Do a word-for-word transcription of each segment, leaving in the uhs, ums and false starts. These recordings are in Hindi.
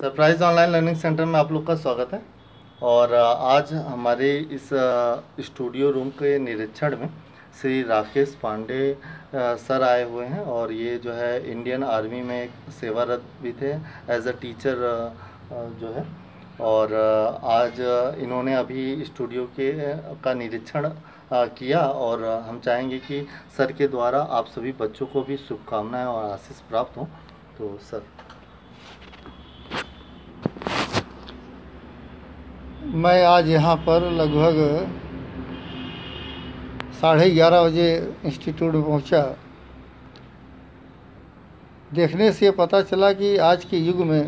सरप्राइज ऑनलाइन लर्निंग सेंटर में आप लोग का स्वागत है। और अ, आज हमारे इस अ, स्टूडियो रूम के निरीक्षण में श्री राकेश पांडे अ, सर आए हुए हैं। और ये जो है इंडियन आर्मी में एक सेवारत भी थे एज अ टीचर जो है। और अ, आज अ, इन्होंने अभी स्टूडियो के अ, का निरीक्षण अ, किया। और अ, हम चाहेंगे कि सर के द्वारा आप सभी बच्चों को भी शुभकामनाएं और आशीष प्राप्त हों। तो सर, मैं आज यहाँ पर लगभग साढ़े ग्यारह बजे इंस्टीट्यूट में पहुँचा। देखने से पता चला कि आज के युग में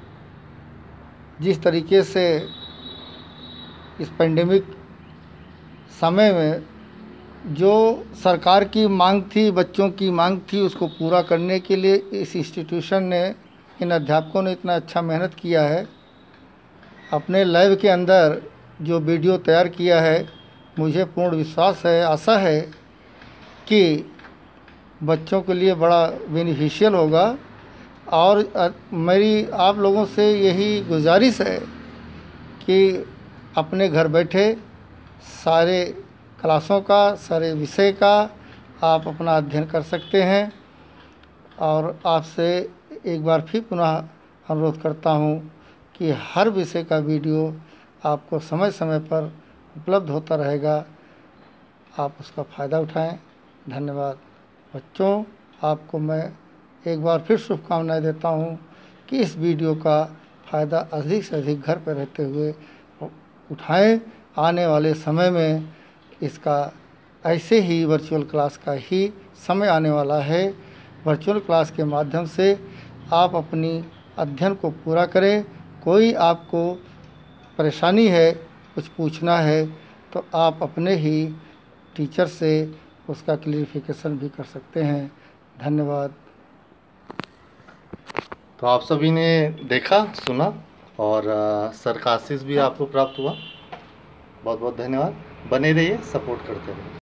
जिस तरीके से इस पेंडेमिक समय में जो सरकार की मांग थी, बच्चों की मांग थी, उसको पूरा करने के लिए इस इंस्टीट्यूशन ने, इन अध्यापकों ने इतना अच्छा मेहनत किया है। अपने लैब के अंदर जो वीडियो तैयार किया है, मुझे पूर्ण विश्वास है, आशा है कि बच्चों के लिए बड़ा बेनिफिशियल होगा। और मेरी आप लोगों से यही गुजारिश है कि अपने घर बैठे सारे क्लासों का, सारे विषय का आप अपना अध्ययन कर सकते हैं। और आपसे एक बार फिर पुनः अनुरोध करता हूँ कि हर विषय का वीडियो आपको समय समय पर उपलब्ध होता रहेगा, आप उसका फ़ायदा उठाएं। धन्यवाद बच्चों, आपको मैं एक बार फिर शुभकामनाएं देता हूं कि इस वीडियो का फ़ायदा अधिक से अधिक घर पर रहते हुए उठाएं। आने वाले समय में इसका ऐसे ही वर्चुअल क्लास का ही समय आने वाला है। वर्चुअल क्लास के माध्यम से आप अपनी अध्ययन को पूरा करें। कोई आपको परेशानी है, कुछ पूछना है, तो आप अपने ही टीचर से उसका क्लियरिफिकेशन भी कर सकते हैं। धन्यवाद। तो आप सभी ने देखा, सुना और अ, सर का आशीष भी आपको प्राप्त हुआ। बहुत बहुत धन्यवाद। बने रहिए, सपोर्ट करते रहिए।